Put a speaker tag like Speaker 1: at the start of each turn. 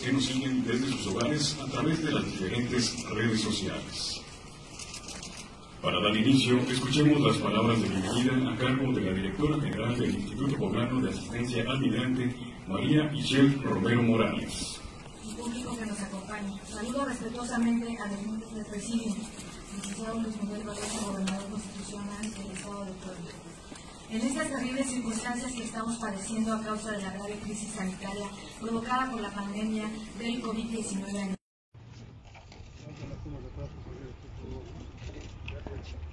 Speaker 1: que nos siguen desde sus hogares a través de las diferentes redes sociales. Para dar inicio, escuchemos las palabras de bienvenida a cargo de la directora general del Instituto Poblano de Asistencia al Migrante, María Michelle Romero Morales.
Speaker 2: El público que nos acompaña, saludo respetuosamente a los del presidio, licenciado Luis Miguel Barroso, gobernador constitucional del Estado de Puebla. En estas terribles circunstancias que estamos padeciendo a causa de la grave crisis sanitaria provocada por la pandemia del COVID-19.